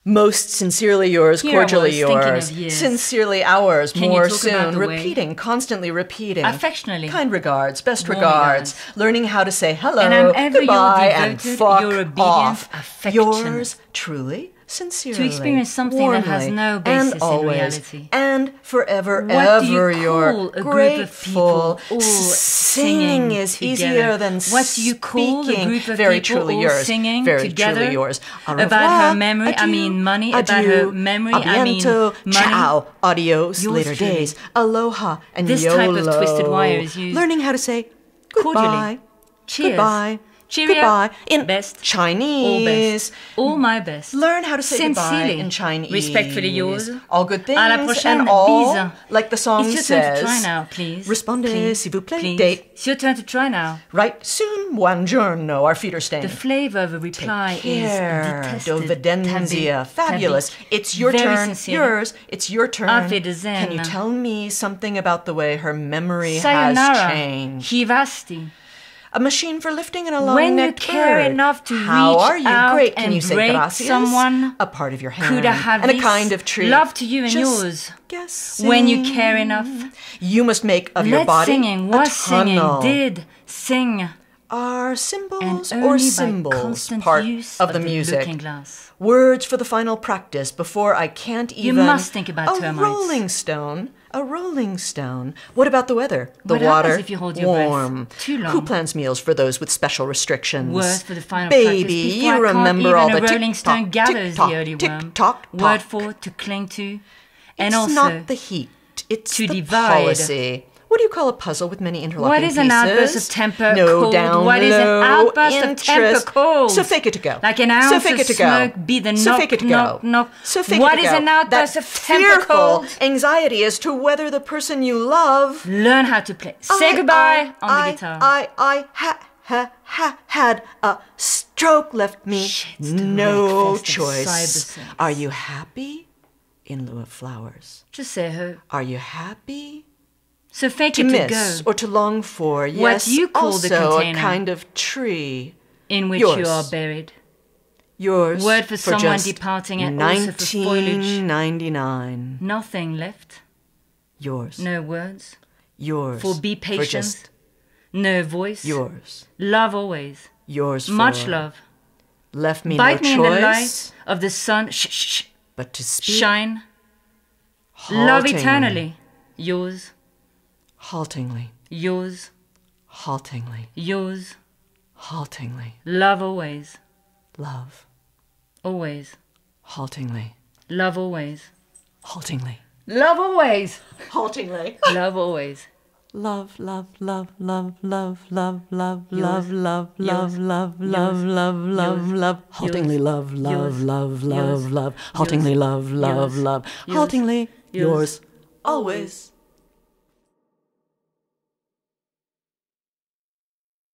Most sincerely yours, Here I was cordially thinking yours, of years. sincerely ours, Can you more talk about soon, the way- repeating, constantly repeating. Affectionately. Kind regards, best Warm regards, regards. learning how to say hello, And I'm ever your goodbye, and devoted, fuck your obedient, off. affectionate. Yours truly, sincerely, To experience something that has warmly, no basis and in always, reality. and forever, What do you ever call your a group of grateful. people all Singing is together? easier than What do you call a speaking. group of Very people truly all yours. singing Very together truly yours. Au about revoir, her memory? I adieu, mean money. About adieu, her memory? a I mean biento, money. ciao, adios, Yours later truly. days, aloha, and This YOLO. type of twisted wire is used Learning how to say cordially. goodbye, Cheers. goodbye, Cheerio. goodbye in Best. All Chinese. best. All my best. Learn how to say Sincerely. goodbye in Chinese. Respectfully yours. All good things À la prochaine. and all, Bise. like the song It's your turn says. to try now, please. Respondez, Please. s'il vous plaît. Please. Date. It's your turn to try now. Right soon, buongiorno. Our feet are stained. The flavor of a reply Care, is detested. Dovidenzia. Fabulous. Tabi. It's your Very turn. sincere. Yours. It's your turn. Auf Wiedersehen. Can you tell me something about the way her memory Sayonara. has changed? Hivasti. A machine for lifting an long When you necked care bird. enough to How reach are you? out Great. Can and you say break gracias? someone, A part of your hand. could I have and a this? kind of tree. Love to you and Just yours. guessing. When you care enough. You must make of your Let body singing, a was singing, tunnel. did, sing. Are And symbols only or by symbols constant part use of the the music? looking glass. Words for the final practice before I can't You even. must think about a termites. rolling stone. A rolling stone. What about the weather? The What water? happens if you hold your breath warm. too long? Who plans meals for those with special restrictions? Word for the final Baby, practice. Before you I can't remember even all a the rolling stone tick-tock, gathers tick-tock, the early worm. tick-tock, Word tock. for to cling to. And It's also not the heat. It's to the divide. policy. What do you call a puzzle with many interlocking what is pieces? an outburst of temper No called? down What is an low outburst of temper interest. called? So fake it to go. Like an ounce so fake of it to smoke go. be the so knock, fake it to knock, go. knock. So fake What it to is go. an outburst that of temper fearful called? anxiety as to whether the person you love. Learn how to play. Say goodbye on the guitar. I had a stroke left me Shit's the no breakfast of choice. cybersex. Are you happy? In lieu of flowers. Just say ho. Are you happy? So fake To it to miss go. or to long for. Yes, you call also the container. a kind of tree. In which Yours. you are buried. Yours. Word for someone just departing and also for foliage. 1999. Nothing left. Yours. No words. Yours. For be For patient. just No voice. yours. Love always. Yours for Much love. Left me Bite no me in the choice light of the sun. Shh, shh, shh. but to speak Shine. Love haltingly. eternally. Yours. Haltingly. Yours. Haltingly. Yours. Haltingly. Love always. Love. Always. Haltingly. Love always. Haltingly. Love always. Haltingly. Love always. Love, love, love, love, love, love, love, Yours. love, love, Yours. love, love, Yours. love, love, Yours. love, haltingly Yours. love, love, Yours. love, Yours. love, love, haltingly love, love, Yours. love, Yours. haltingly Yours. yours, always.